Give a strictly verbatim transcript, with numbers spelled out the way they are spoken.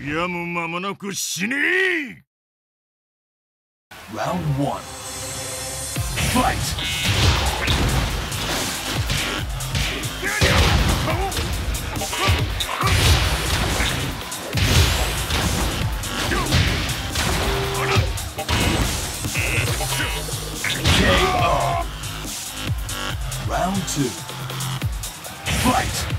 やむ間もなく死ねー。 Round one. Fight! K O. Round two. Fight!